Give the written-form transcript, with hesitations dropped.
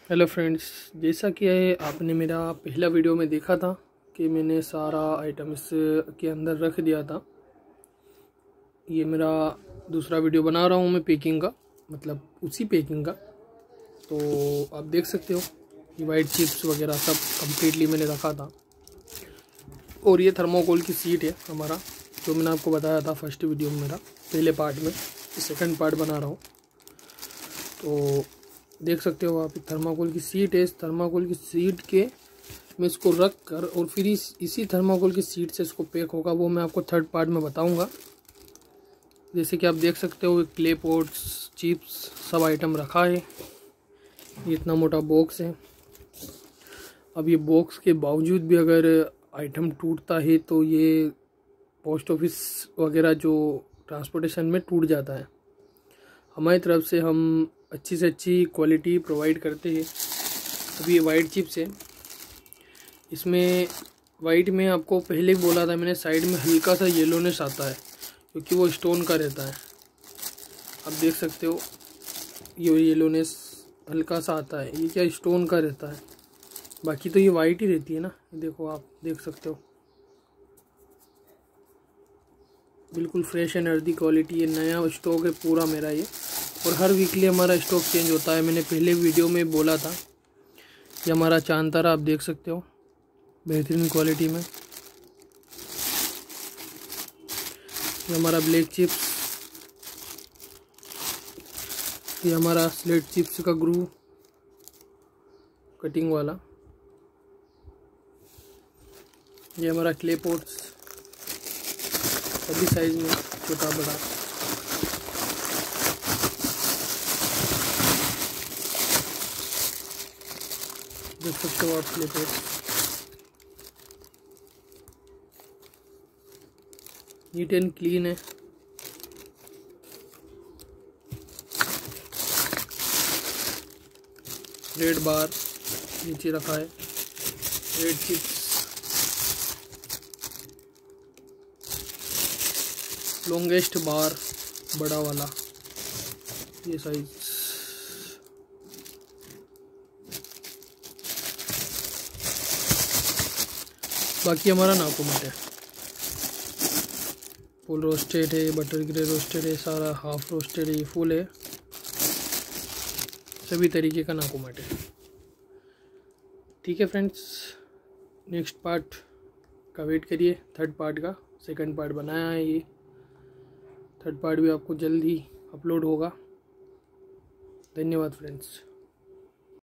Hello friends, जैसा कि आपने मेरा पहला वीडियो में देखा था कि मैंने सारा आइटम इस के अंदर रख दिया था। ये मेरा दूसरा वीडियो बना रहा हूँ मैं पैकिंग का, मतलब उसी पैकिंग का। तो आप देख सकते हो ये वाइट चिप्स वगैरह सब कम्प्लीटली मैंने रखा था। और ये थर्मोकोल की सीट है हमारा, जो मैंने आपको बताया था फर्स्ट वीडियो में मेरा पहले पार्ट में। सेकंड पार्ट बना रहा हूँ तो देख सकते हो आप, थर्माकोल की सीट है। इस थर्माकोल की सीट के मैं इसको रख कर और फिर इसी थर्माकोल की सीट से इसको पैक होगा, वो मैं आपको थर्ड पार्ट में बताऊंगा। जैसे कि आप देख सकते हो क्ले पॉट्स, चिप्स सब आइटम रखा है। ये इतना मोटा बॉक्स है। अब ये बॉक्स के बावजूद भी अगर आइटम टूटता है तो ये पोस्ट ऑफिस वगैरह जो ट्रांसपोर्टेशन में टूट जाता है। हमारी तरफ से हम अच्छी से अच्छी क्वालिटी प्रोवाइड करते हैं। अभी ये वाइट चिप्स है, इसमें वाइट में आपको पहले बोला था मैंने, साइड में हल्का सा येलोनेस आता है क्योंकि वो स्टोन का रहता है। आप देख सकते हो ये येलोनेस हल्का सा आता है, ये क्या स्टोन का रहता है। बाकी तो ये वाइट ही रहती है ना। देखो आप देख सकते हो बिल्कुल फ्रेश एंड अर्दी क्वालिटी है। नया स्टॉक है पूरा मेरा ये, और हर वीकली हमारा स्टॉक चेंज होता है। मैंने पहले वीडियो में बोला था कि हमारा चांतारा आप देख सकते हो बेहतरीन क्वालिटी में। ये हमारा ब्लैक चिप्स, ये हमारा स्लेट चिप्स का ग्रू कटिंग वाला, ये हमारा क्ले पॉट्स सभी साइज में, छोटा बड़ा। देख सकते हो आप clay pots. Neat and clean है। रेड बार नीचे रखा है, रेड चिप्स, लॉन्गेस्ट बार बड़ा वाला, ये साइज। बाकी हमारा नाकुमट है, फुल रोस्टेड है, बटर ग्रे रोस्टेड है, सारा हाफ रोस्टेड है, ये फुल है, सभी तरीके का नाकुमट है। ठीक है फ्रेंड्स, नेक्स्ट पार्ट का वेट करिए। थर्ड पार्ट का सेकंड पार्ट बनाया है, ये थर्ड पार्ट भी आपको जल्द ही अपलोड होगा। धन्यवाद फ्रेंड्स।